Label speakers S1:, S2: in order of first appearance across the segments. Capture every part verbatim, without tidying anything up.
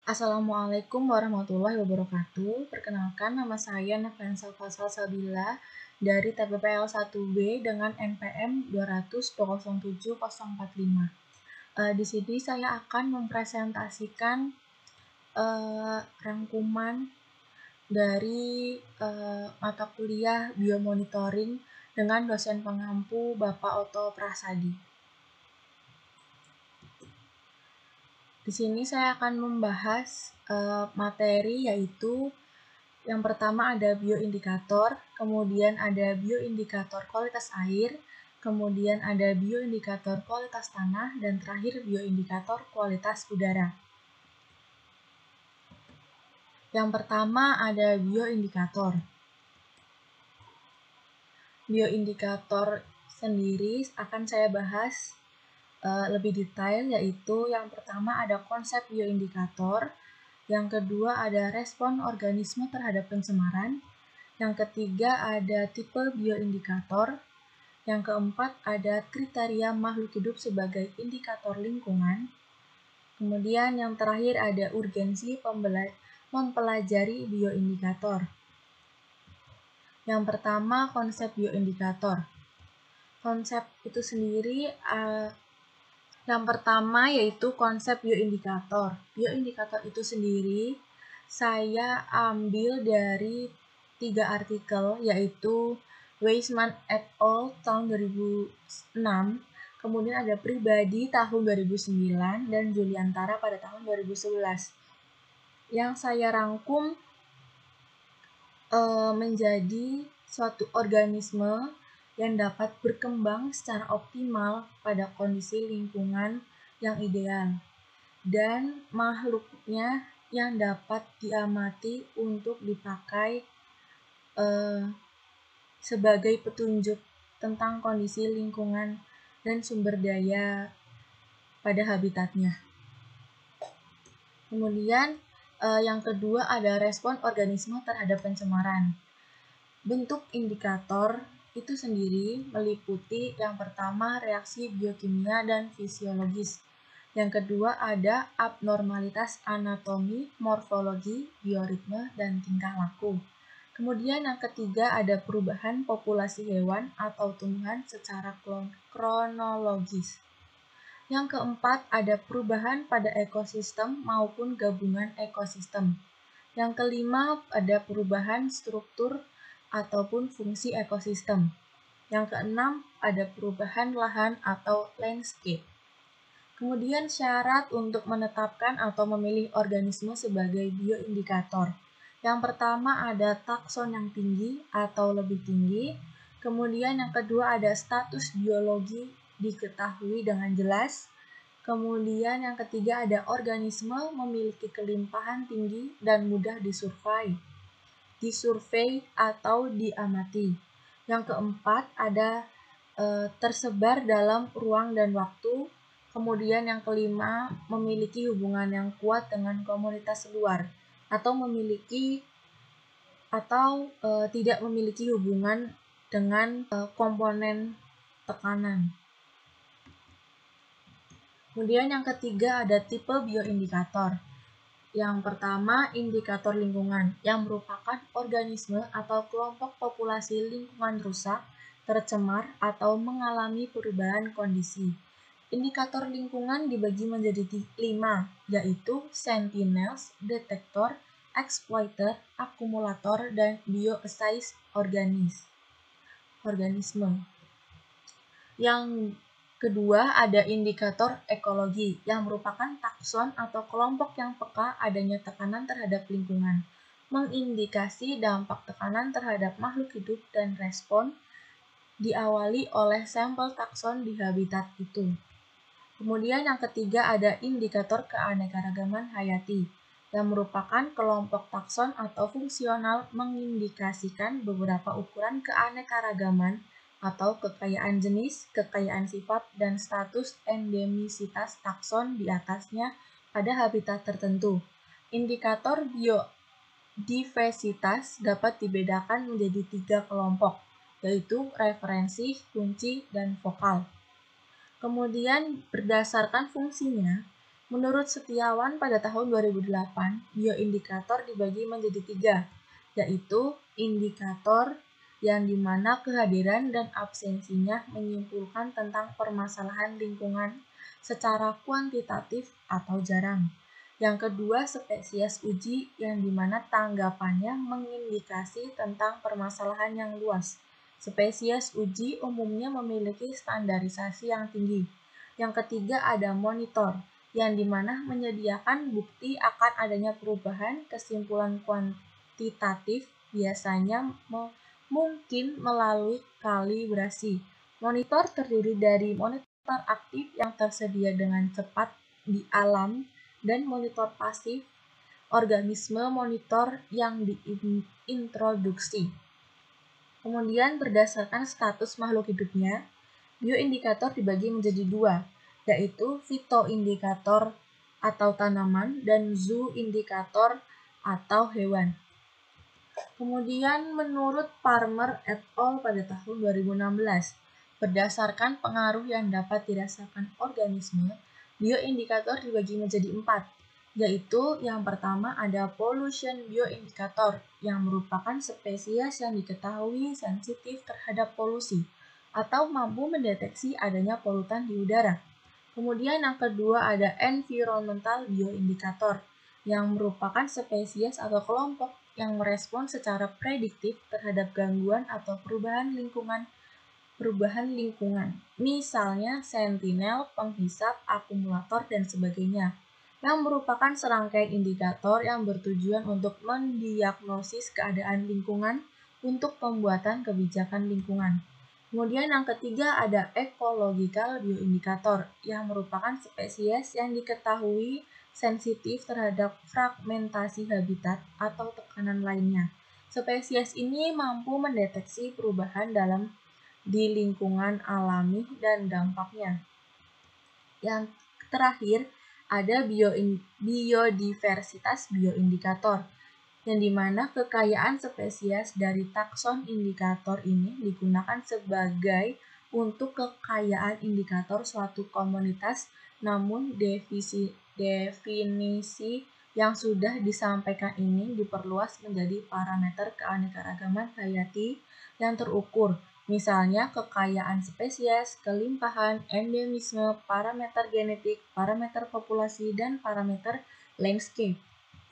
S1: Assalamualaikum warahmatullahi wabarakatuh. Perkenalkan, nama saya Nofriansa Fasal Sabila dari T P P L satu B dengan N P M dua nol nol tujuh nol empat lima. Uh, di sini saya akan mempresentasikan uh, rangkuman dari uh, mata kuliah biomonitoring dengan dosen pengampu Bapak Oto Prasadi. Di sini saya akan membahas uh, materi yaitu yang pertama ada bioindikator, kemudian ada bioindikator kualitas air, kemudian ada bioindikator kualitas tanah, dan terakhir bioindikator kualitas udara. Yang pertama ada bioindikator. Bioindikator sendiri akan saya bahas uh, lebih detail, yaitu yang pertama ada konsep bioindikator, yang kedua ada respon organisme terhadap pencemaran, yang ketiga ada tipe bioindikator, yang keempat ada kriteria makhluk hidup sebagai indikator lingkungan, kemudian yang terakhir ada urgensi mempelajari bioindikator. Yang pertama, konsep bioindikator. Konsep itu sendiri uh, yang pertama yaitu konsep bioindikator. Bioindikator itu sendiri saya ambil dari tiga artikel, yaitu Weisman et al. Tahun dua ribu enam, kemudian ada Pribadi tahun dua ribu sembilan, dan Juliantara pada tahun dua ribu sebelas. Yang saya rangkum e, menjadi suatu organisme yang dapat berkembang secara optimal pada kondisi lingkungan yang ideal, dan makhluknya yang dapat diamati untuk dipakai eh, sebagai petunjuk tentang kondisi lingkungan dan sumber daya pada habitatnya. Kemudian eh, yang kedua ada respon organisme terhadap pencemaran. Bentuk indikator itu sendiri meliputi yang pertama reaksi biokimia dan fisiologis. Yang kedua ada abnormalitas anatomi, morfologi, bioritme, dan tingkah laku. Kemudian yang ketiga ada perubahan populasi hewan atau tumbuhan secara kronologis. Yang keempat ada perubahan pada ekosistem maupun gabungan ekosistem. Yang kelima ada perubahan struktur ataupun fungsi ekosistem. Yang keenam ada perubahan lahan atau landscape. Kemudian syarat untuk menetapkan atau memilih organisme sebagai bioindikator. Yang pertama ada takson yang tinggi atau lebih tinggi. Kemudian yang kedua ada status biologi diketahui dengan jelas. Kemudian yang ketiga ada organisme memiliki kelimpahan tinggi dan mudah disurvei, disurvei atau diamati. Yang keempat ada e, tersebar dalam ruang dan waktu. Kemudian yang kelima memiliki hubungan yang kuat dengan komunitas luar atau memiliki atau e, tidak memiliki hubungan dengan e, komponen tekanan. Kemudian yang ketiga ada tipe bioindikator. Yang pertama indikator lingkungan, yang merupakan organisme atau kelompok populasi lingkungan rusak, tercemar, atau mengalami perubahan kondisi. Indikator lingkungan dibagi menjadi lima, yaitu sentinels, detektor, exploiter, akumulator, dan bioassays organis, organisme. Yang kedua ada indikator ekologi, yang merupakan takson atau kelompok yang peka adanya tekanan terhadap lingkungan, mengindikasi dampak tekanan terhadap makhluk hidup dan respon diawali oleh sampel takson di habitat itu. Kemudian yang ketiga ada indikator keanekaragaman hayati, yang merupakan kelompok takson atau fungsional mengindikasikan beberapa ukuran keanekaragaman atau kekayaan jenis, kekayaan sifat, dan status endemisitas takson di atasnya pada habitat tertentu. Indikator biodiversitas dapat dibedakan menjadi tiga kelompok, yaitu referensi, kunci, dan vokal. Kemudian berdasarkan fungsinya, Menurut Setiawan pada tahun dua ribu delapan, bioindikator dibagi menjadi tiga, yaitu indikator yang dimana kehadiran dan absensinya menyimpulkan tentang permasalahan lingkungan secara kuantitatif atau jarang. Yang kedua, spesies uji yang dimana tanggapannya mengindikasi tentang permasalahan yang luas. Spesies uji umumnya memiliki standarisasi yang tinggi. Yang ketiga ada monitor, yang dimana menyediakan bukti akan adanya perubahan kesimpulan kuantitatif biasanya me mungkin melalui kalibrasi. Monitor terdiri dari monitor aktif yang tersedia dengan cepat di alam dan monitor pasif, organisme monitor yang diintroduksi. Kemudian berdasarkan status makhluk hidupnya, bioindikator dibagi menjadi dua, yaitu fitoindikator atau tanaman dan zooindikator atau hewan. Kemudian menurut Palmer et al. Pada tahun dua ribu enam belas, berdasarkan pengaruh yang dapat dirasakan organisme, bioindikator dibagi menjadi empat, yaitu yang pertama ada pollution bioindikator yang merupakan spesies yang diketahui sensitif terhadap polusi atau mampu mendeteksi adanya polutan di udara. Kemudian yang kedua ada environmental bioindikator yang merupakan spesies atau kelompok yang merespon secara prediktif terhadap gangguan atau perubahan lingkungan perubahan lingkungan, misalnya sentinel, penghisap, akumulator, dan sebagainya, yang merupakan serangkaian indikator yang bertujuan untuk mendiagnosis keadaan lingkungan untuk pembuatan kebijakan lingkungan. Kemudian yang ketiga ada ecological bioindikator yang merupakan spesies yang diketahui sensitif terhadap fragmentasi habitat atau tekanan lainnya. Spesies ini mampu mendeteksi perubahan dalam di lingkungan alami dan dampaknya. Yang terakhir ada biodiversitas bioindikator, yang dimana kekayaan spesies dari takson indikator ini digunakan sebagai untuk kekayaan indikator suatu komunitas, namun definisi, definisi yang sudah disampaikan ini diperluas menjadi parameter keanekaragaman hayati yang terukur, misalnya kekayaan spesies, kelimpahan, endemisme, parameter genetik, parameter populasi, dan parameter landscape.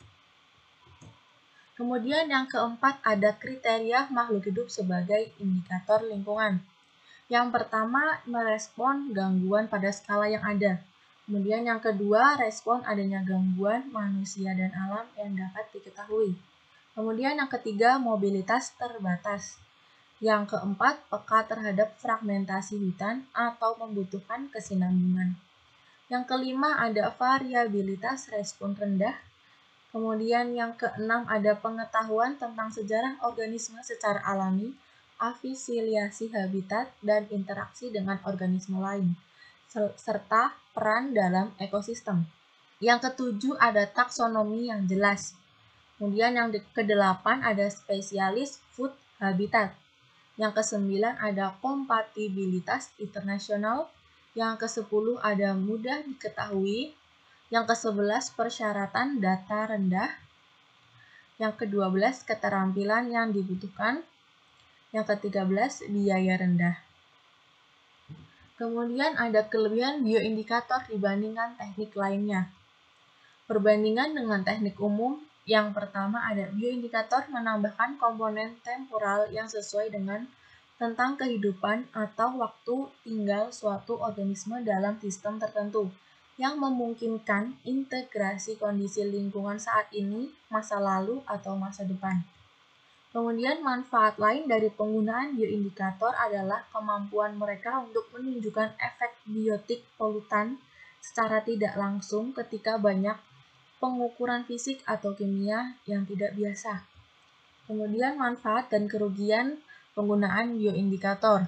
S1: Kemudian yang keempat ada kriteria makhluk hidup sebagai indikator lingkungan. Yang pertama, merespon gangguan pada skala yang ada. Kemudian yang kedua, respon adanya gangguan manusia dan alam yang dapat diketahui. Kemudian yang ketiga, mobilitas terbatas. Yang keempat, peka terhadap fragmentasi hutan atau membutuhkan kesinambungan. Yang kelima ada variabilitas respon rendah. Kemudian yang keenam ada pengetahuan tentang sejarah organisme secara alami, afiliasi habitat, dan interaksi dengan organisme lain, serta peran dalam ekosistem. Yang ketujuh ada taksonomi yang jelas. Kemudian yang kedelapan ada spesialis food habitat. Yang kesembilan ada kompatibilitas internasional. Yang kesepuluh ada mudah diketahui. Yang kesebelas persyaratan data rendah. Yang kedua belas keterampilan yang dibutuhkan. Yang ketiga belas biaya rendah. Kemudian ada kelebihan bioindikator dibandingkan teknik lainnya. Perbandingan dengan teknik umum, yang pertama ada bioindikator menambahkan komponen temporal yang sesuai dengan tentang kehidupan atau waktu tinggal suatu organisme dalam sistem tertentu, yang memungkinkan integrasi kondisi lingkungan saat ini, masa lalu, atau masa depan. Kemudian manfaat lain dari penggunaan bioindikator adalah kemampuan mereka untuk menunjukkan efek biotik polutan secara tidak langsung ketika banyak pengukuran fisik atau kimia yang tidak biasa. Kemudian manfaat dan kerugian penggunaan bioindikator.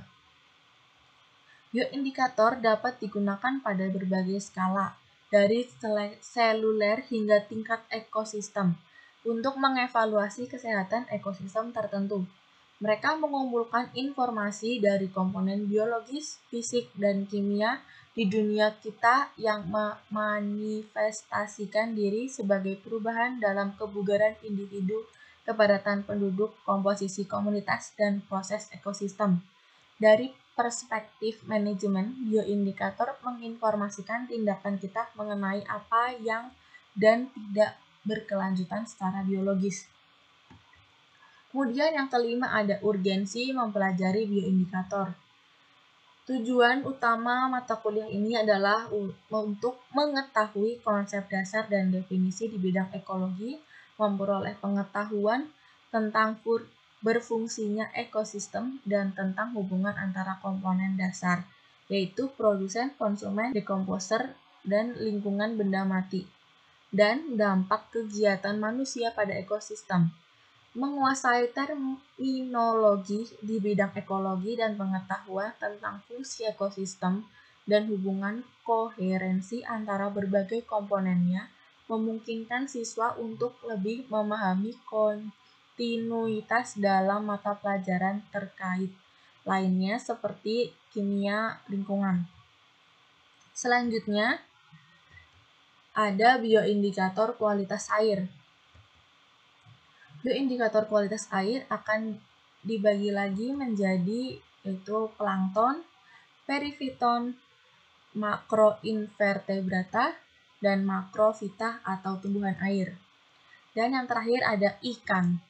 S1: Bioindikator dapat digunakan pada berbagai skala, dari seluler hingga tingkat ekosistem, untuk mengevaluasi kesehatan ekosistem tertentu. Mereka mengumpulkan informasi dari komponen biologis, fisik, dan kimia di dunia kita yang memanifestasikan diri sebagai perubahan dalam kebugaran individu, kepadatan penduduk, komposisi komunitas, dan proses ekosistem. Dari perspektif manajemen, bioindikator menginformasikan tindakan kita mengenai apa yang dan tidak berkelanjutan secara biologis. Kemudian yang kelima ada urgensi mempelajari bioindikator. Tujuan utama mata kuliah ini adalah untuk mengetahui konsep dasar dan definisi di bidang ekologi, memperoleh pengetahuan tentang berfungsinya ekosistem dan tentang hubungan antara komponen dasar, yaitu produsen, konsumen, dekomposer, dan lingkungan benda mati, dan dampak kegiatan manusia pada ekosistem. Menguasai terminologi di bidang ekologi dan pengetahuan tentang fungsi ekosistem dan hubungan koherensi antara berbagai komponennya memungkinkan siswa untuk lebih memahami kontinuitas dalam mata pelajaran terkait lainnya seperti kimia lingkungan. Selanjutnya, ada bioindikator kualitas air. Bioindikator kualitas air akan dibagi lagi menjadi yaitu plankton, perifiton, makroinvertebrata, dan makrofita atau tumbuhan air. Dan yang terakhir ada ikan.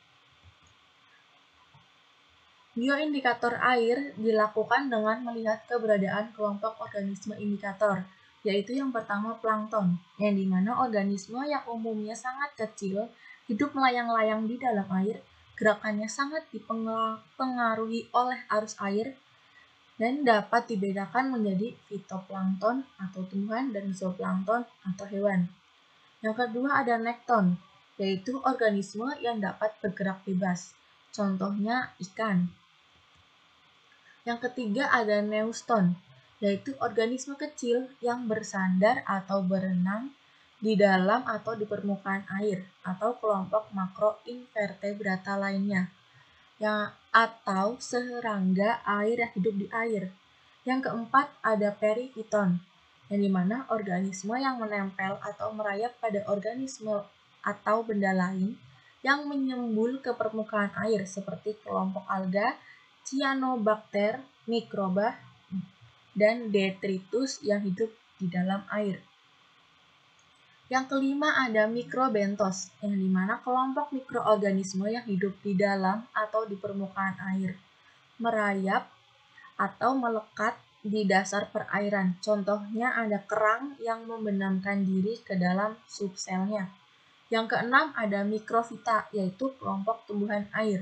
S1: Bioindikator air dilakukan dengan melihat keberadaan kelompok organisme indikator, yaitu yang pertama plankton, yang dimana organisme yang umumnya sangat kecil hidup melayang-layang di dalam air, gerakannya sangat dipengaruhi oleh arus air, dan dapat dibedakan menjadi fitoplankton atau tumbuhan dan zooplankton atau hewan. Yang kedua ada nekton, yaitu organisme yang dapat bergerak bebas, contohnya ikan. Yang ketiga ada neuston, yaitu organisme kecil yang bersandar atau berenang di dalam atau di permukaan air, atau kelompok makroinvertebrata lainnya, yang atau serangga air yang hidup di air. Yang keempat ada perifiton, yang dimana organisme yang menempel atau merayap pada organisme atau benda lain yang menyembul ke permukaan air seperti kelompok alga, cyanobacter, mikroba, dan detritus yang hidup di dalam air. Yang kelima ada mikrobentos, yang dimana kelompok mikroorganisme yang hidup di dalam atau di permukaan air, merayap atau melekat di dasar perairan. Contohnya ada kerang yang membenamkan diri ke dalam subselnya. Yang keenam ada mikrofita, yaitu kelompok tumbuhan air.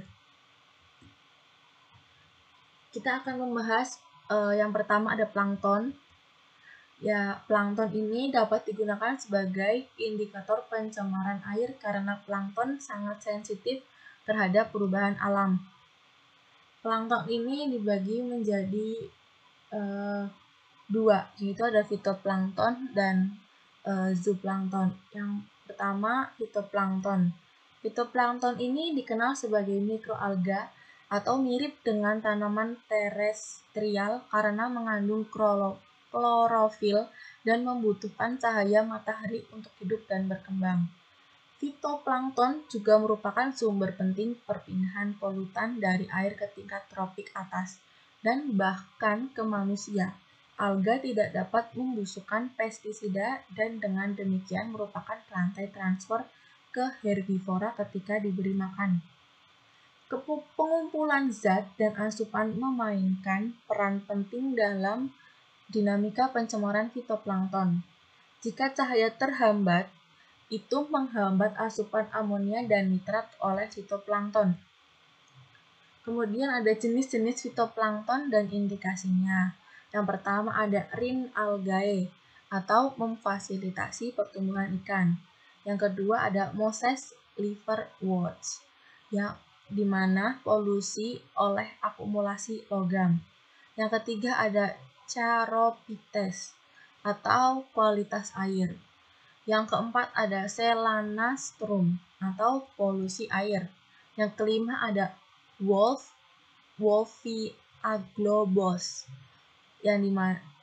S1: Kita akan membahas uh, yang pertama ada plankton. Ya, plankton ini dapat digunakan sebagai indikator pencemaran air karena plankton sangat sensitif terhadap perubahan alam. Plankton ini dibagi menjadi uh, dua, yaitu ada fitoplankton dan uh, zooplankton. Yang pertama fitoplankton. Fitoplankton ini dikenal sebagai mikroalga atau mirip dengan tanaman terestrial karena mengandung klorofil dan membutuhkan cahaya matahari untuk hidup dan berkembang. Fitoplankton juga merupakan sumber penting perpindahan polutan dari air ke tingkat tropik atas dan bahkan ke manusia. Alga tidak dapat membusukkan pestisida dan dengan demikian merupakan rantai transfer ke herbivora ketika diberi makan. Pengumpulan zat dan asupan memainkan peran penting dalam dinamika pencemaran fitoplankton. Jika cahaya terhambat, itu menghambat asupan amonia dan nitrat oleh fitoplankton. Kemudian ada jenis-jenis fitoplankton dan indikasinya. Yang pertama ada rin algae atau memfasilitasi pertumbuhan ikan. Yang kedua ada Moses liverworts, yang di mana polusi oleh akumulasi logam. Yang ketiga ada Charophytes atau kualitas air. Yang keempat ada Selanastrum atau polusi air. Yang kelima ada Wolf Wolfiaglobos, yang dimana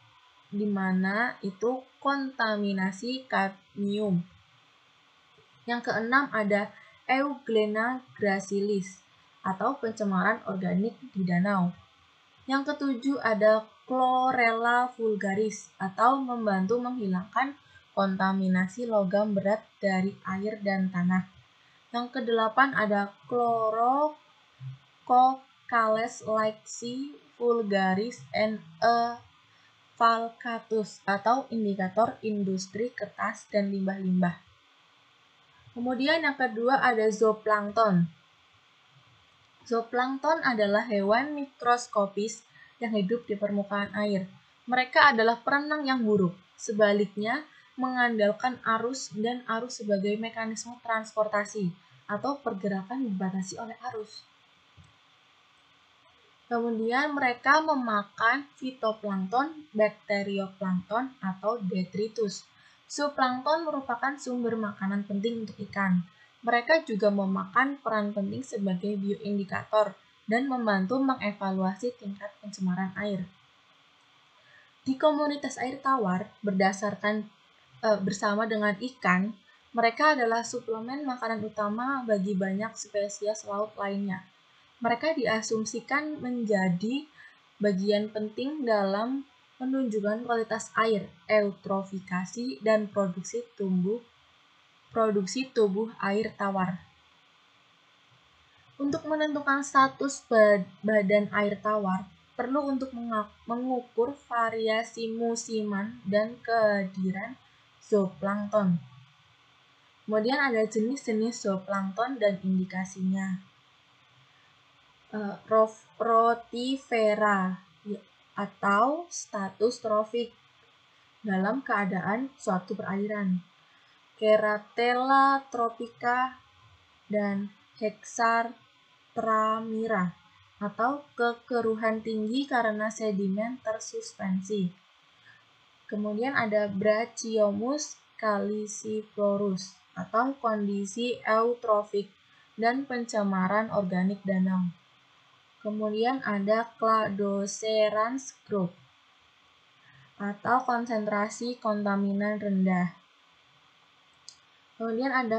S1: di mana itu kontaminasi kadmium. Yang keenam ada Euglena gracilis atau pencemaran organik di danau. Yang ketujuh ada Chlorella vulgaris atau membantu menghilangkan kontaminasi logam berat dari air dan tanah. Yang kedelapan ada Chlorococales leixi vulgaris and a Falcatus atau indikator industri kertas dan limbah-limbah. Kemudian yang kedua ada zooplankton. Zooplankton adalah hewan mikroskopis yang hidup di permukaan air. Mereka adalah perenang yang buruk. Sebaliknya, mengandalkan arus dan arus sebagai mekanisme transportasi atau pergerakan dibatasi oleh arus. Kemudian mereka memakan fitoplankton, bakterioplankton, atau detritus. Zooplankton merupakan sumber makanan penting untuk ikan. Mereka juga memakan peran penting sebagai bioindikator dan membantu mengevaluasi tingkat pencemaran air. Di komunitas air tawar, berdasarkan e, bersama dengan ikan, mereka adalah suplemen makanan utama bagi banyak spesies laut lainnya. Mereka diasumsikan menjadi bagian penting dalam penunjukan kualitas air, eutrofikasi, dan produksi tumbuh produksi tubuh air tawar. Untuk menentukan status badan air tawar, perlu untuk mengukur variasi musiman dan kehadiran zooplankton. Kemudian ada jenis-jenis zooplankton dan indikasinya. Uh, rotifera atau status trofik dalam keadaan suatu perairan. Keratella tropica dan Hexartramira atau kekeruhan tinggi karena sedimen tersuspensi. Kemudian ada Brachiomus caliciforus atau kondisi eutrofik dan pencemaran organik danau. Kemudian ada Cladocerans group atau konsentrasi kontaminan rendah. Kemudian ada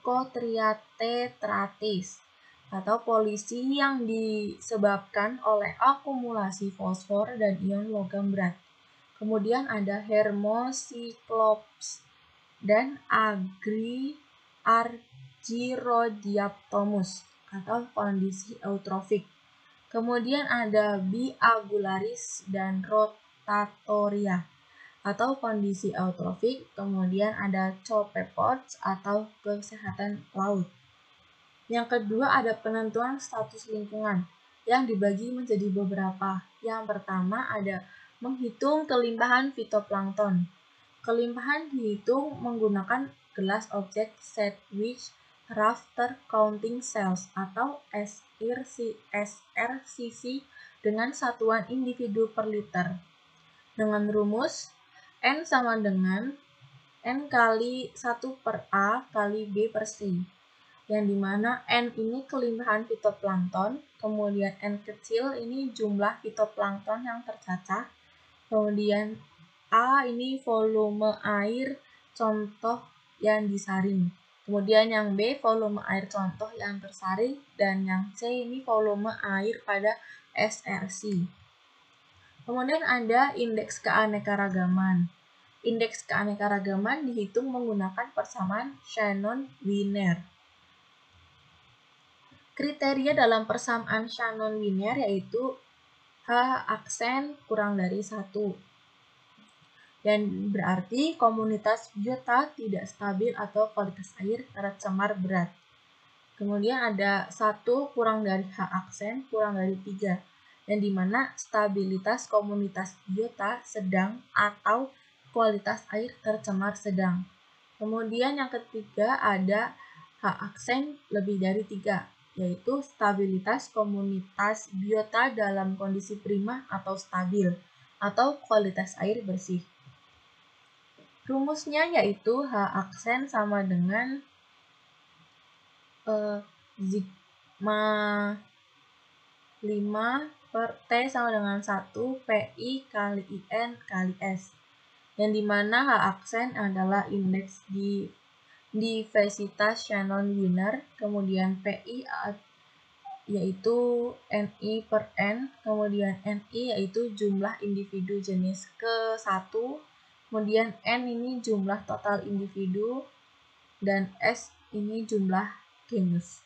S1: Trichotriatetratis atau polusi yang disebabkan oleh akumulasi fosfor dan ion logam berat. Kemudian ada Hermocyclops dan Agri Argyrodactylus atau kondisi eutrofik. Kemudian ada B. agularis dan Rotatoria atau kondisi eutrofik. Kemudian ada Copepods atau kesehatan laut. Yang kedua ada penentuan status lingkungan yang dibagi menjadi beberapa. Yang pertama ada menghitung kelimpahan fitoplankton. Kelimpahan dihitung menggunakan gelas objek Sedgwick Rafter Counting Cells atau S R C C dengan satuan individu per liter. Dengan rumus N sama dengan N kali satu per A kali B per C. Yang dimana N ini kelimpahan fitoplankton, kemudian N kecil ini jumlah fitoplankton yang tercacah, kemudian A ini volume air contoh yang disaring, kemudian yang B volume air contoh yang tersaring, dan yang C ini volume air pada S R C. Kemudian ada indeks keanekaragaman. Indeks keanekaragaman dihitung menggunakan persamaan Shannon-Wiener. Kriteria dalam persamaan Shannon-Wiener yaitu H aksen kurang dari satu. Dan berarti komunitas biota tidak stabil atau kualitas air tercemar berat. Kemudian ada satu kurang dari H aksen kurang dari tiga. Yang dimana stabilitas komunitas biota sedang atau kualitas air tercemar sedang. Kemudian yang ketiga ada H aksen lebih dari tiga, yaitu stabilitas komunitas biota dalam kondisi prima atau stabil, atau kualitas air bersih. Rumusnya yaitu H aksen sama dengan uh, sigma lima per T sama dengan satu P I kali I N kali S. Yang dimana H aksen adalah indeks di diversitas Shannon Wiener, kemudian P I yaitu N I per N, kemudian N I yaitu jumlah individu jenis ke satu, kemudian N ini jumlah total individu, dan S ini jumlah genus.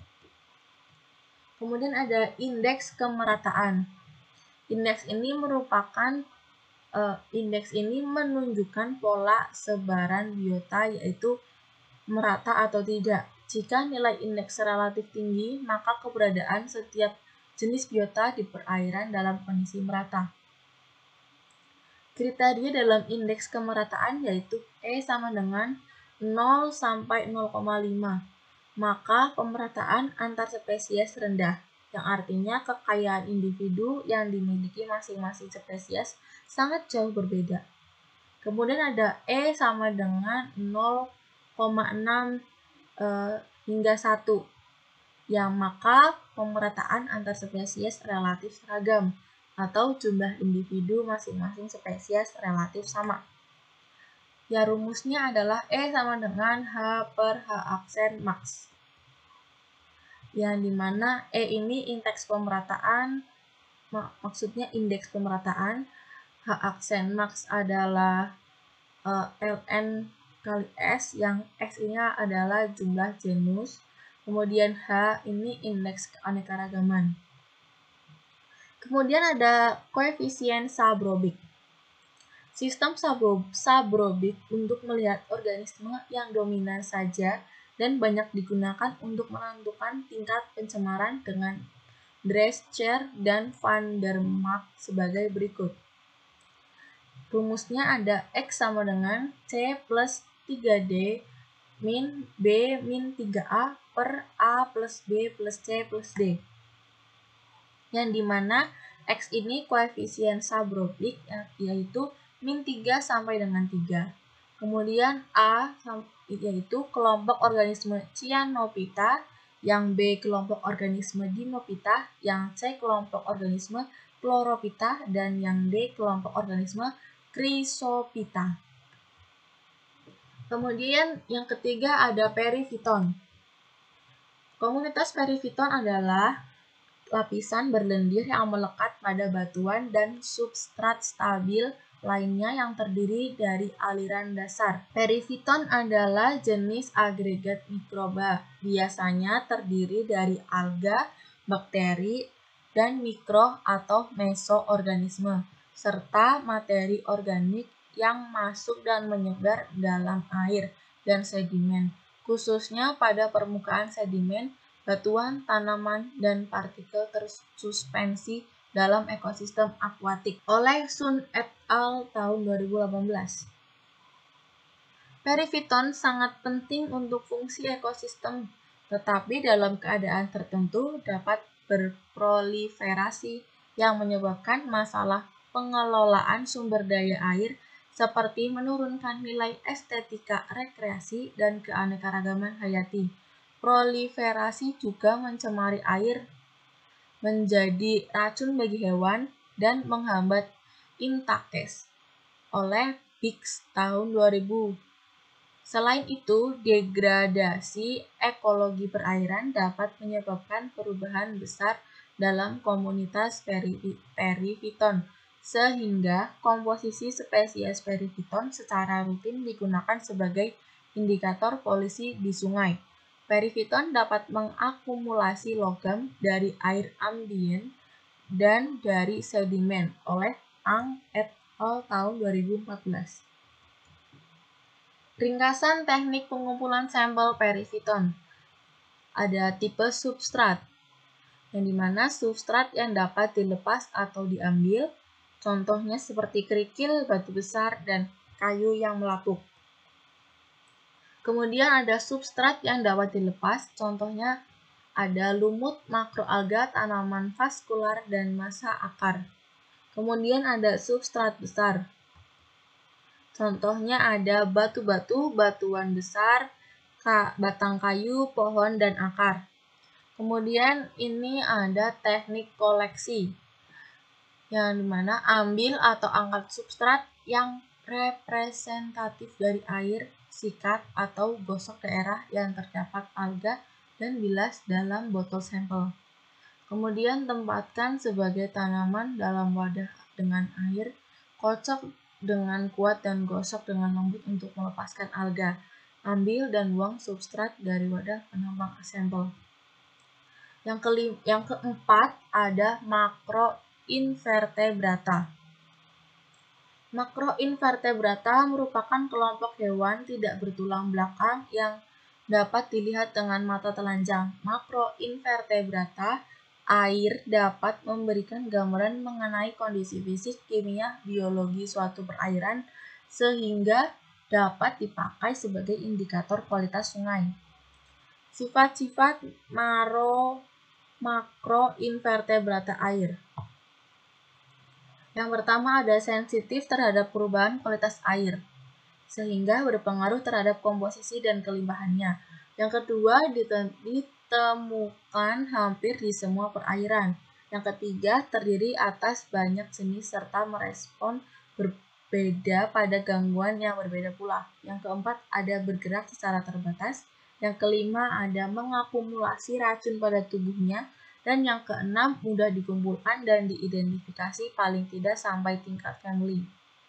S1: Kemudian ada indeks kemerataan. Indeks ini merupakan uh, indeks ini menunjukkan pola sebaran biota yaitu merata atau tidak. Jika nilai indeks relatif tinggi, maka keberadaan setiap jenis biota di perairan dalam kondisi merata. Kriteria dalam indeks kemerataan yaitu E sama dengan nol sampai nol koma lima. Maka pemerataan antar spesies rendah, yang artinya kekayaan individu yang dimiliki masing-masing spesies sangat jauh berbeda. Kemudian ada E sama dengan nol koma enam e, hingga satu, yang maka pemerataan antar spesies relatif seragam, atau jumlah individu masing-masing spesies relatif sama. Ya, rumusnya adalah E sama dengan H per H aksen max. Yang dimana E ini indeks pemerataan, mak maksudnya indeks pemerataan, H aksen max adalah uh, ln kali S, yang S ini adalah jumlah genus, kemudian H ini indeks keanekaragaman. Kemudian ada koefisien Sabrobik. Sistem Sabrobik untuk melihat organisme yang dominan saja dan banyak digunakan untuk menentukan tingkat pencemaran dengan Drescher dan Van der Mark sebagai berikut. Rumusnya ada X sama dengan C plus tiga D min B min tiga A per A plus B plus C plus D. Yang dimana X ini koefisien Sabrobik yaitu min tiga sampai dengan tiga. Kemudian A yaitu kelompok organisme Cyanophyta, yang B kelompok organisme Dinophyta, yang C kelompok organisme Chlorophyta, dan yang D kelompok organisme Chrysophyta. Kemudian yang ketiga ada Periphyton. Komunitas Periphyton adalah lapisan berlendir yang melekat pada batuan dan substrat stabil lainnya yang terdiri dari aliran dasar. Periphyton adalah jenis agregat mikroba, biasanya terdiri dari alga, bakteri, dan mikro atau mesoorganisme, serta materi organik yang masuk dan menyebar dalam air dan sedimen, khususnya pada permukaan sedimen, batuan, tanaman, dan partikel tersuspensi dalam ekosistem akuatik, oleh Sun et al. Tahun dua ribu delapan belas. Periphyton sangat penting untuk fungsi ekosistem, tetapi dalam keadaan tertentu dapat berproliferasi yang menyebabkan masalah pengelolaan sumber daya air seperti menurunkan nilai estetika rekreasi dan keanekaragaman hayati. Proliferasi juga mencemari air, menjadi racun bagi hewan, dan menghambat intakes, oleh Bix tahun dua ribu. Selain itu, degradasi ekologi perairan dapat menyebabkan perubahan besar dalam komunitas Periphyton, sehingga komposisi spesies Periphyton secara rutin digunakan sebagai indikator polusi di sungai. Periphyton dapat mengakumulasi logam dari air ambien dan dari sedimen, oleh Ang et al. Tahun dua ribu empat belas. Ringkasan teknik pengumpulan sampel Periphyton. Ada tipe substrat, yang dimana substrat yang dapat dilepas atau diambil, contohnya seperti kerikil, batu besar, dan kayu yang melapuk. Kemudian ada substrat yang dapat dilepas, contohnya ada lumut, makroalga, tanaman vaskular, dan massa akar. Kemudian ada substrat besar. Contohnya ada batu-batu, batuan besar, batang kayu, pohon, dan akar. Kemudian ini ada teknik koleksi. yang dimana ambil atau angkat substrat yang representatif dari air, sikat, atau gosok daerah yang terdapat alga dan bilas dalam botol sampel. Kemudian tempatkan sebagai tanaman dalam wadah dengan air, kocok dengan kuat dan gosok dengan lembut untuk melepaskan alga. Ambil dan buang substrat dari wadah penampang sampel. Yang, kelim, yang keempat ada makroinvertebrata. Makroinvertebrata merupakan kelompok hewan tidak bertulang belakang yang dapat dilihat dengan mata telanjang. Makroinvertebrata air dapat memberikan gambaran mengenai kondisi fisik, kimia, biologi suatu perairan sehingga dapat dipakai sebagai indikator kualitas sungai. Sifat-sifat maro makroinvertebrata air. Yang pertama ada sensitif terhadap perubahan kualitas air, sehingga berpengaruh terhadap komposisi dan kelimpahannya. Yang kedua, ditemukan hampir di semua perairan. Yang ketiga, terdiri atas banyak jenis serta merespon berbeda pada gangguan yang berbeda pula. Yang keempat, ada bergerak secara terbatas. Yang kelima, ada mengakumulasi racun pada tubuhnya. Dan yang keenam, mudah dikumpulkan dan diidentifikasi paling tidak sampai tingkat family.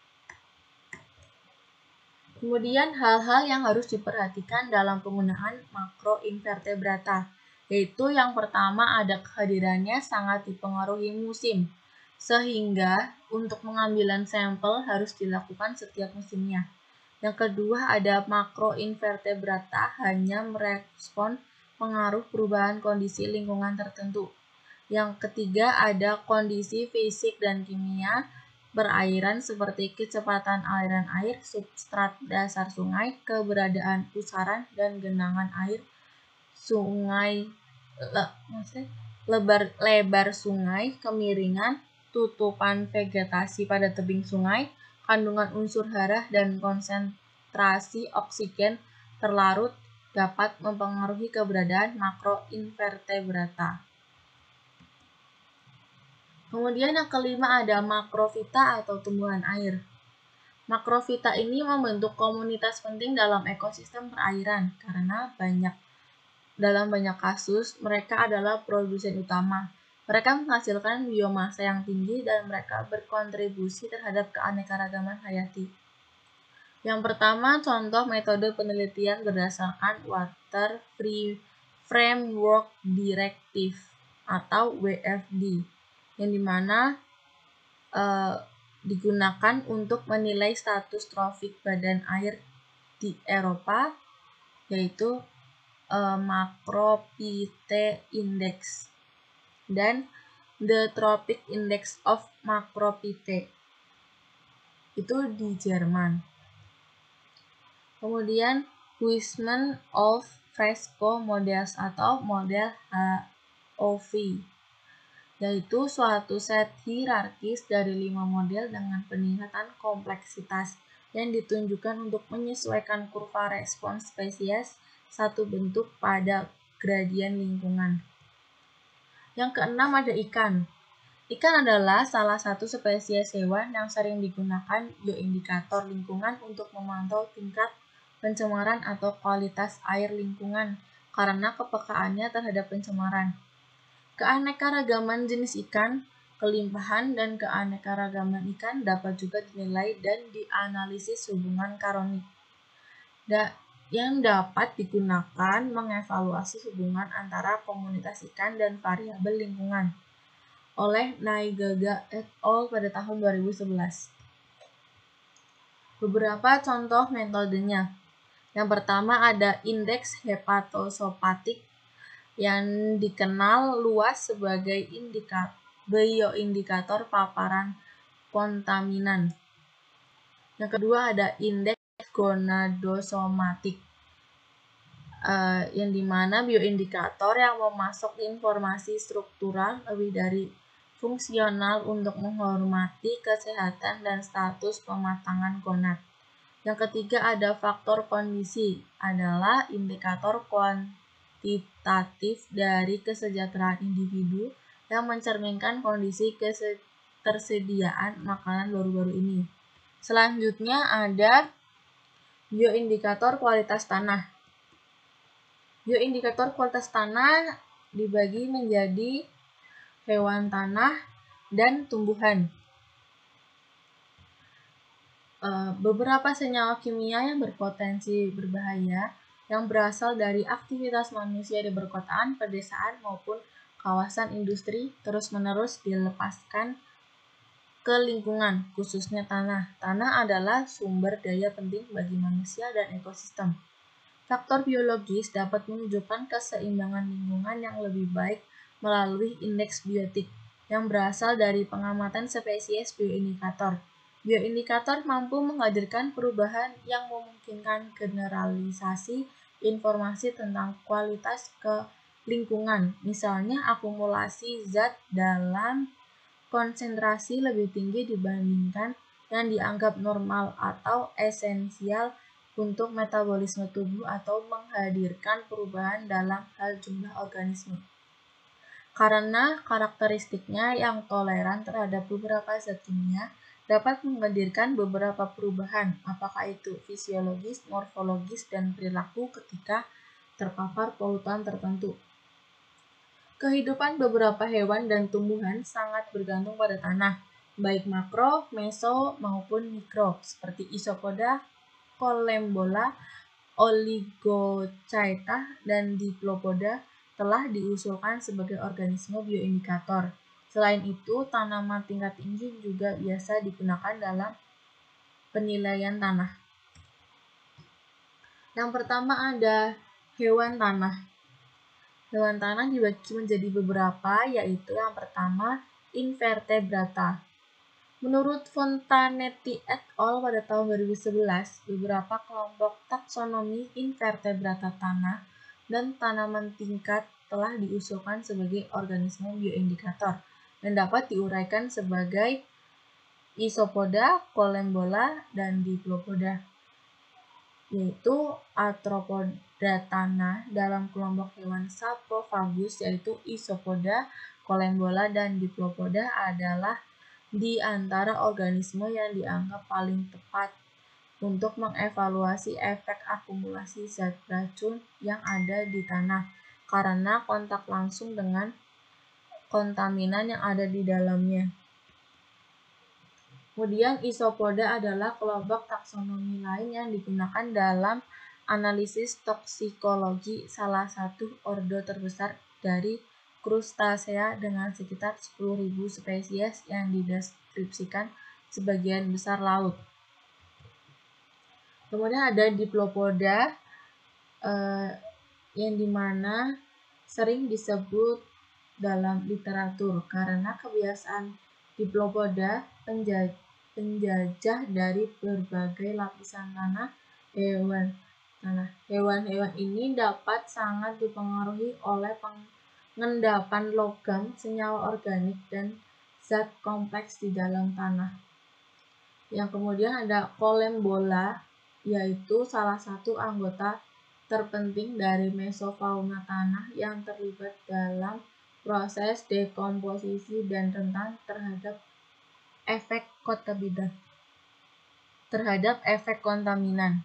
S1: Kemudian hal-hal yang harus diperhatikan dalam penggunaan makroinvertebrata, yaitu yang pertama ada kehadirannya sangat dipengaruhi musim, sehingga untuk pengambilan sampel harus dilakukan setiap musimnya. Yang kedua ada makroinvertebrata hanya merespon pengaruh perubahan kondisi lingkungan tertentu. Yang ketiga ada kondisi fisik dan kimia perairan seperti kecepatan aliran air, substrat dasar sungai, keberadaan pusaran dan genangan air sungai, le, lebar, lebar sungai, kemiringan, tutupan vegetasi pada tebing sungai, kandungan unsur hara dan konsentrasi oksigen terlarut dapat mempengaruhi keberadaan makroinvertebrata. Kemudian yang kelima ada makrofita atau tumbuhan air. Makrofita ini membentuk komunitas penting dalam ekosistem perairan karena banyak dalam banyak kasus mereka adalah produsen utama. Mereka menghasilkan biomasa yang tinggi dan mereka berkontribusi terhadap keanekaragaman hayati. Yang pertama, contoh metode penelitian berdasarkan Water Framework Directive atau W F D. Yang dimana uh, digunakan untuk menilai status trofik badan air di Eropa, yaitu uh, Macrophyte Index dan The Trophic Index of Macrophyte, itu di Jerman. Kemudian Huisman of Fresco Models atau model H O V, yaitu suatu set hierarkis dari lima model dengan peningkatan kompleksitas yang ditunjukkan untuk menyesuaikan kurva respons spesies satu bentuk pada gradien lingkungan. Yang keenam ada ikan. Ikan adalah salah satu spesies hewan yang sering digunakan bioindikator lingkungan untuk memantau tingkat pencemaran atau kualitas air lingkungan karena kepekaannya terhadap pencemaran. Keanekaragaman jenis ikan, kelimpahan dan keanekaragaman ikan dapat juga dinilai dan dianalisis hubungan karonik da yang dapat digunakan mengevaluasi hubungan antara komunitas ikan dan variabel lingkungan oleh Naigaga et al. Pada tahun dua ribu sebelas. Beberapa contoh metodenya. Yang pertama ada indeks hepatosopatik yang dikenal luas sebagai indikator bioindikator paparan kontaminan. Yang kedua ada indeks gonadosomatik, uh, yang dimana bioindikator yang memasok informasi struktural lebih dari fungsional untuk menghormati kesehatan dan status pematangan gonad. Yang ketiga ada faktor kondisi, adalah indikator kuantitatif dari kesejahteraan individu yang mencerminkan kondisi kesejahteraan ketersediaan makanan baru-baru ini. Selanjutnya ada bioindikator kualitas tanah. Bioindikator kualitas tanah dibagi menjadi hewan tanah dan tumbuhan. Beberapa senyawa kimia yang berpotensi berbahaya yang berasal dari aktivitas manusia di perkotaan, pedesaan, maupun kawasan industri terus-menerus dilepaskan ke lingkungan, khususnya tanah. Tanah adalah sumber daya penting bagi manusia dan ekosistem. Faktor biologis dapat menunjukkan keseimbangan lingkungan yang lebih baik melalui indeks biotik yang berasal dari pengamatan spesies bioindikator. Bioindikator mampu menghadirkan perubahan yang memungkinkan generalisasi informasi tentang kualitas ke lingkungan, misalnya akumulasi zat dalam konsentrasi lebih tinggi dibandingkan yang dianggap normal atau esensial untuk metabolisme tubuh atau menghadirkan perubahan dalam hal jumlah organisme. Karena karakteristiknya yang toleran terhadap beberapa zat kimia dapat menghadirkan beberapa perubahan, apakah itu fisiologis, morfologis, dan perilaku ketika terpapar polutan tertentu. Kehidupan beberapa hewan dan tumbuhan sangat bergantung pada tanah, baik makro, meso, maupun mikro, seperti isopoda, Colembola, Oligochaeta, dan Diplopoda telah diusulkan sebagai organisme bioindikator. Selain itu, tanaman tingkat tinggi juga biasa digunakan dalam penilaian tanah. Yang pertama ada hewan tanah. Hewan tanah dibagi menjadi beberapa, yaitu yang pertama invertebrata. Menurut Fontanetti et al. Pada tahun dua ribu sebelas, beberapa kelompok taksonomi invertebrata tanah dan tanaman tingkat telah diusulkan sebagai organisme bioindikator dan dapat diuraikan sebagai isopoda, Colembola, dan Diplopoda, yaitu arthropoda tanah dalam kelompok hewan saprofagus, yaitu isopoda, Colembola, dan Diplopoda adalah di antara organisme yang dianggap paling tepat untuk mengevaluasi efek akumulasi zat racun yang ada di tanah karena kontak langsung dengan kontaminan yang ada di dalamnya. Kemudian isopoda adalah kelompok taksonomi lain yang digunakan dalam analisis toksikologi salah satu ordo terbesar dari krustasea dengan sekitar sepuluh ribu spesies yang dideskripsikan sebagian besar laut. Kemudian ada Diplopoda eh, yang dimana sering disebut dalam literatur karena kebiasaan Diplopoda penjajah, penjajah dari berbagai lapisan tanah hewan tanah. Hewan-hewan ini dapat sangat dipengaruhi oleh pengendapan logam, senyawa organik, dan zat kompleks di dalam tanah. Yang kemudian ada Colembola, yaitu salah satu anggota terpenting dari mesofauna tanah yang terlibat dalam proses dekomposisi dan rentan terhadap efek kontaminan. terhadap efek kontaminan.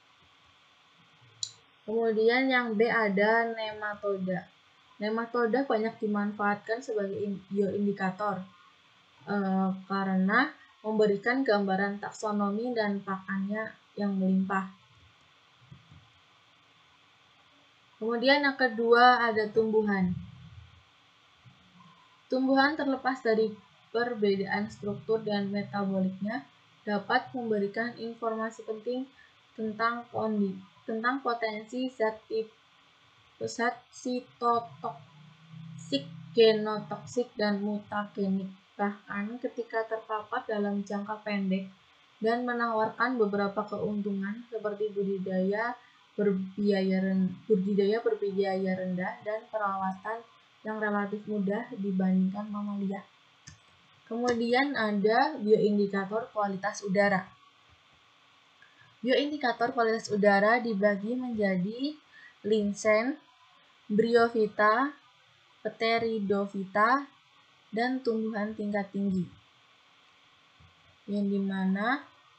S1: Kemudian yang B ada nematoda. Nematoda banyak dimanfaatkan sebagai bioindikator e, karena memberikan gambaran taksonomi dan pakannya yang melimpah. Kemudian yang kedua ada tumbuhan. Tumbuhan terlepas dari perbedaan struktur dan metaboliknya dapat memberikan informasi penting tentang kondisi, tentang potensi zat zat sitotoksik, genotoksik, dan mutagenik, bahkan ketika terpapar dalam jangka pendek, dan menawarkan beberapa keuntungan seperti budidaya berbiaya rendah, budidaya berbiaya rendah dan perawatan yang relatif mudah dibandingkan mamalia. Kemudian ada bioindikator kualitas udara. Bioindikator kualitas udara dibagi menjadi lincen, bryophyta, pteridophyta, dan tumbuhan tingkat tinggi. yang dimana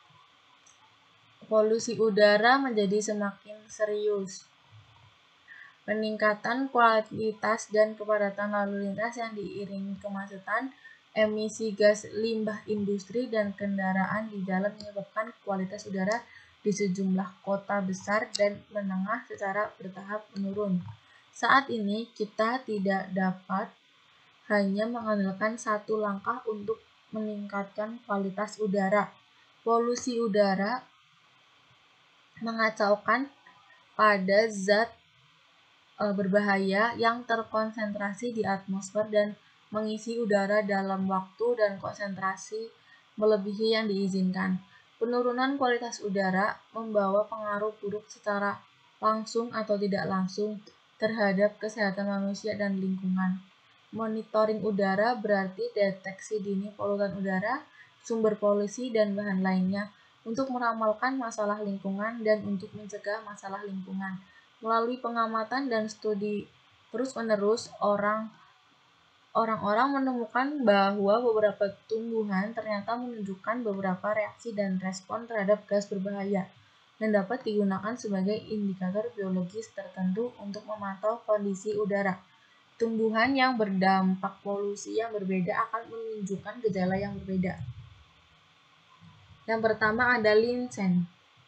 S1: polusi udara menjadi semakin serius. Peningkatan kualitas dan kepadatan lalu lintas yang diiringi kemacetan, emisi gas limbah industri, dan kendaraan di jalan menyebabkan kualitas udara di sejumlah kota besar dan menengah secara bertahap menurun. Saat ini kita tidak dapat hanya mengandalkan satu langkah untuk meningkatkan kualitas udara. Polusi udara mengacaukan pada zat e, berbahaya yang terkonsentrasi di atmosfer dan mengisi udara dalam waktu dan konsentrasi melebihi yang diizinkan. Penurunan kualitas udara membawa pengaruh buruk secara langsung atau tidak langsung terhadap kesehatan manusia dan lingkungan. Monitoring udara berarti deteksi dini polutan udara, sumber polusi, dan bahan lainnya untuk meramalkan masalah lingkungan dan untuk mencegah masalah lingkungan. Melalui pengamatan dan studi terus-menerus, orang orang-orang menemukan bahwa beberapa tumbuhan ternyata menunjukkan beberapa reaksi dan respon terhadap gas berbahaya dan dapat digunakan sebagai indikator biologis tertentu untuk memantau kondisi udara. Tumbuhan yang berdampak polusi yang berbeda akan menunjukkan gejala yang berbeda. Yang pertama ada lincen.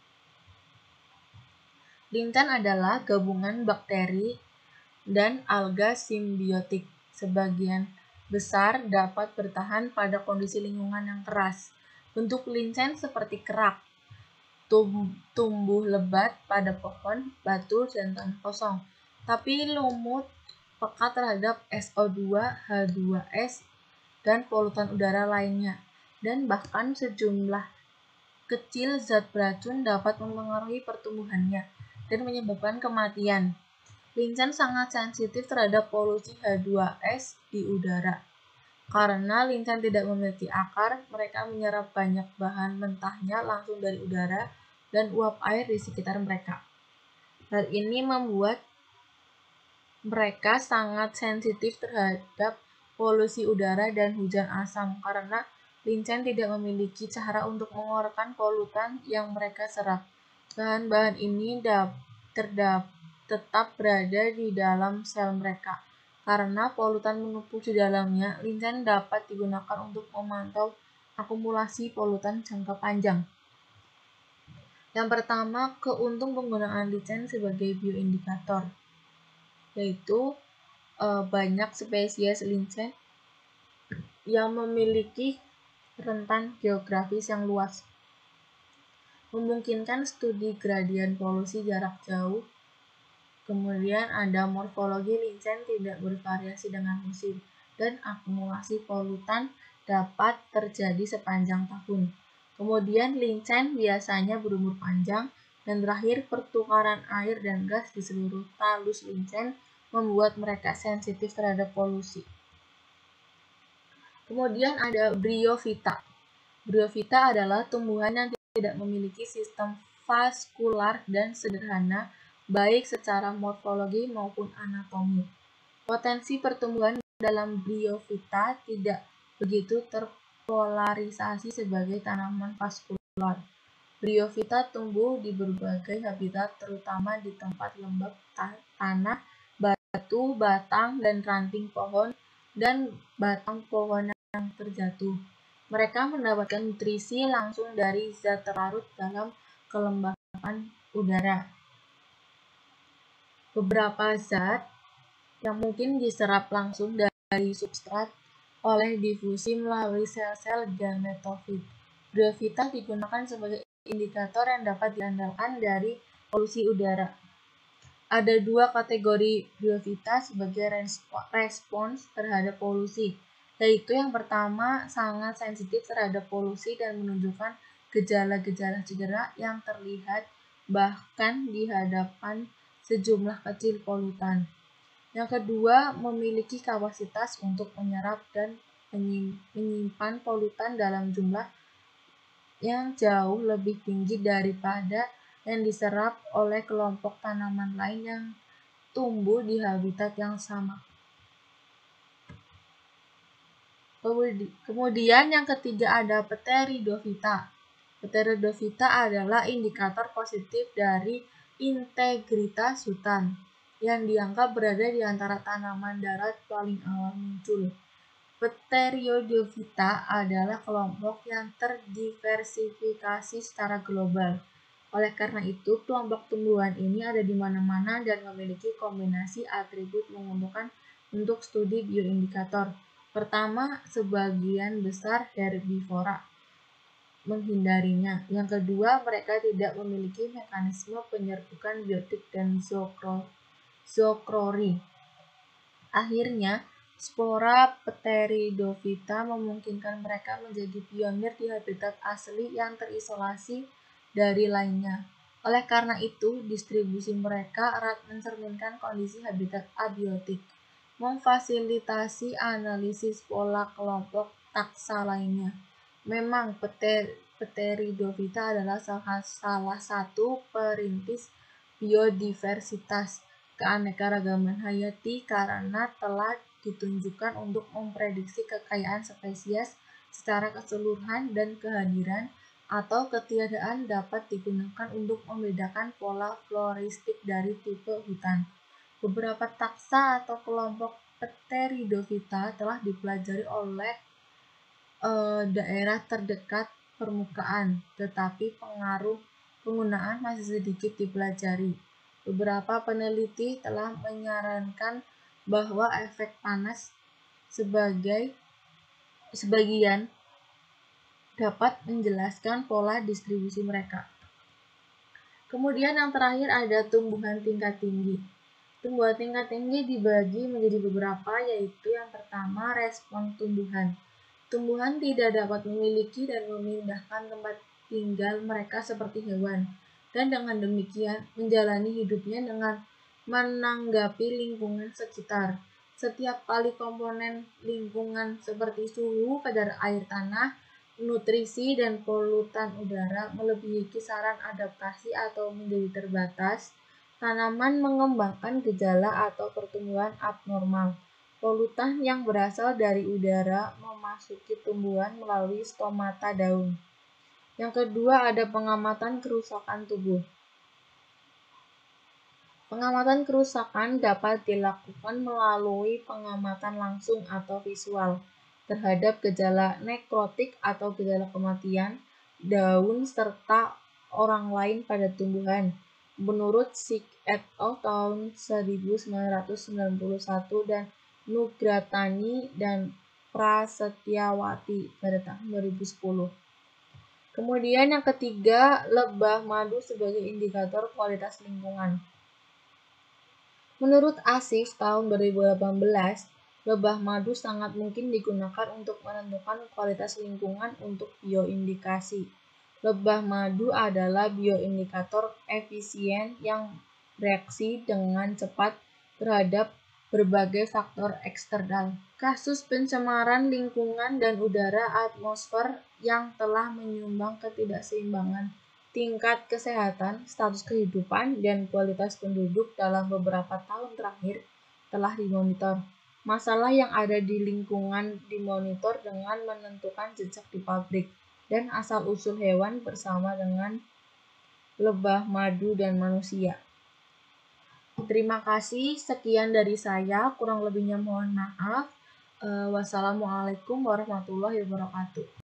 S1: Lincen adalah gabungan bakteri dan alga simbiotik. Sebagian besar dapat bertahan pada kondisi lingkungan yang keras. Bentuk lincen seperti kerak, tumbuh lebat pada pohon, batu, dan tanah kosong, tapi lumut peka terhadap S O dua, H dua S, dan polutan udara lainnya, dan bahkan sejumlah kecil zat beracun dapat mempengaruhi pertumbuhannya dan menyebabkan kematian. Lincen sangat sensitif terhadap polusi H dua S di udara. Karena lincen tidak memiliki akar, mereka menyerap banyak bahan mentahnya langsung dari udara dan uap air di sekitar mereka. Hal ini membuat mereka sangat sensitif terhadap polusi udara dan hujan asam karena lincen tidak memiliki cara untuk mengeluarkan polutan yang mereka serap. Bahan-bahan ini terdapat tetap berada di dalam sel mereka. Karena polutan menumpuk di dalamnya, lincen dapat digunakan untuk memantau akumulasi polutan jangka panjang. Yang pertama, keuntung penggunaan lincen sebagai bioindikator, yaitu e, banyak spesies lincen yang memiliki rentan geografis yang luas, memungkinkan studi gradien polusi jarak jauh. Kemudian ada morfologi lincen tidak bervariasi dengan musim, dan akumulasi polutan dapat terjadi sepanjang tahun. Kemudian lincen biasanya berumur panjang, dan terakhir pertukaran air dan gas di seluruh talus lincen membuat mereka sensitif terhadap polusi. Kemudian ada bryophyta. Bryophyta adalah tumbuhan yang tidak memiliki sistem vaskular dan sederhana, baik secara morfologi maupun anatomi. Potensi pertumbuhan dalam bryophyta tidak begitu terpolarisasi sebagai tanaman vaskular. Bryophyta tumbuh di berbagai habitat, terutama di tempat lembab tanah, batu, batang, dan ranting pohon, dan batang pohon yang terjatuh. Mereka mendapatkan nutrisi langsung dari zat terlarut dalam kelembapan udara. Beberapa zat yang mungkin diserap langsung dari substrat oleh difusi melalui sel-sel gametofit. Bryophyta digunakan sebagai indikator yang dapat diandalkan dari polusi udara. Ada dua kategori bryophyta sebagai respons terhadap polusi, yaitu yang pertama sangat sensitif terhadap polusi dan menunjukkan gejala-gejala cedera yang terlihat bahkan di hadapan sejumlah kecil polutan. Yang kedua, memiliki kapasitas untuk menyerap dan menyimpan polutan dalam jumlah yang jauh lebih tinggi daripada yang diserap oleh kelompok tanaman lain yang tumbuh di habitat yang sama. Kemudian yang ketiga ada pteridofita. Pteridofita adalah indikator positif dari integritas hutan yang dianggap berada di antara tanaman darat paling awal muncul. Pteridofita adalah kelompok yang terdiversifikasi secara global. Oleh karena itu, kelompok tumbuhan ini ada di mana-mana dan memiliki kombinasi atribut menguntungkan untuk studi bioindikator. Pertama, sebagian besar herbivora menghindarinya. Yang kedua, mereka tidak memiliki mekanisme penyerbukan biotik dan zooxanthellae. Akhirnya, spora pteridofita memungkinkan mereka menjadi pionir di habitat asli yang terisolasi dari lainnya. Oleh karena itu, distribusi mereka erat mencerminkan kondisi habitat abiotik, memfasilitasi analisis pola kelompok taksa lainnya. Memang pteridofita adalah salah, salah satu perintis biodiversitas keanekaragaman hayati karena telah ditunjukkan untuk memprediksi kekayaan spesies secara keseluruhan dan kehadiran atau ketiadaan dapat digunakan untuk membedakan pola floristik dari tipe hutan. Beberapa taksa atau kelompok pteridofita telah dipelajari oleh e, daerah terdekat permukaan, tetapi pengaruh penggunaan masih sedikit dipelajari. Beberapa peneliti telah menyarankan bahwa efek panas sebagai sebagian dapat menjelaskan pola distribusi mereka. Kemudian yang terakhir ada tumbuhan tingkat tinggi. Tumbuhan tingkat tinggi dibagi menjadi beberapa, yaitu yang pertama respon tumbuhan. Tumbuhan tidak dapat memiliki dan memindahkan tempat tinggal mereka seperti hewan, dan dengan demikian menjalani hidupnya dengan menanggapi lingkungan sekitar. Setiap kali komponen lingkungan seperti suhu, kadar air tanah, nutrisi, dan polutan udara melebihi kisaran adaptasi atau menjadi terbatas, tanaman mengembangkan gejala atau pertumbuhan abnormal. Polutan yang berasal dari udara memasuki tumbuhan melalui stomata daun. Yang kedua ada pengamatan kerusakan tubuh. Pengamatan kerusakan dapat dilakukan melalui pengamatan langsung atau visual terhadap gejala nekrotik atau gejala kematian daun serta orang lain pada tumbuhan. Menurut Sick et al. Tahun seribu sembilan ratus sembilan puluh satu dan Nugratani dan Prasetyawati pada tahun dua ribu sepuluh. Kemudian yang ketiga, lebah madu sebagai indikator kualitas lingkungan. Menurut Asif tahun dua ribu delapan belas, lebah madu sangat mungkin digunakan untuk menentukan kualitas lingkungan untuk bioindikasi. Lebah madu adalah bioindikator efisien yang bereaksi dengan cepat terhadap berbagai faktor eksternal. Kasus pencemaran lingkungan dan udara atmosfer yang telah menyumbang ketidakseimbangan tingkat kesehatan, status kehidupan, dan kualitas penduduk dalam beberapa tahun terakhir telah dimonitor. Masalah yang ada di lingkungan dimonitor dengan menentukan jejak di pabrik dan asal-usul hewan bersama dengan lebah madu dan manusia. Terima kasih, sekian dari saya, kurang lebihnya mohon maaf. Wassalamualaikum warahmatullahi wabarakatuh.